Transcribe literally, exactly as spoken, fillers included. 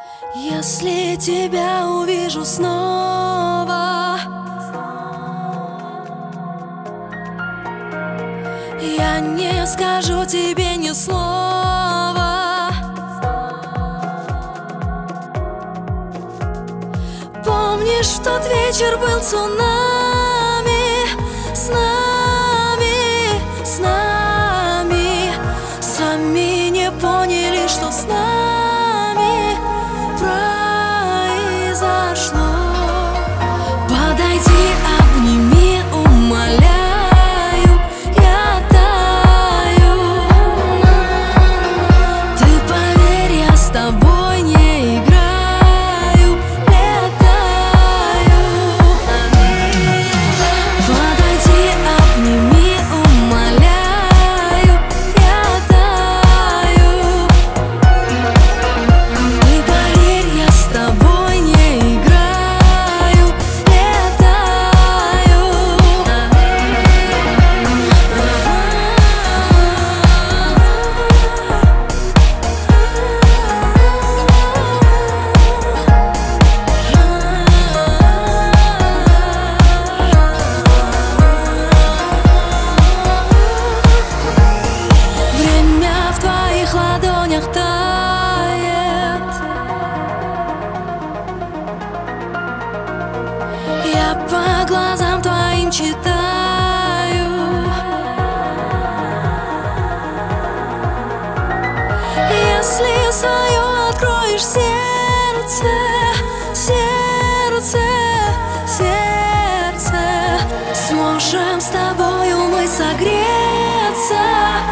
Если тебя увижу снова, я не скажу тебе ни слова. Помнишь, в тот вечер был цунами, с нами, с нами. Сами не поняли, что с нами произошло. Подойди, обними, умоляю, я таю. Ты поверь, я с тобой не играю, летаю. Подойди, обними, умоляю, я таю. Ты поверь, я с тобой не играю, летаю. Время в твоих ладонях тает. Я по глазам твоим читаю. Если свое откроешь сердце, сердце, сердце, сможем с тобою мы согреться.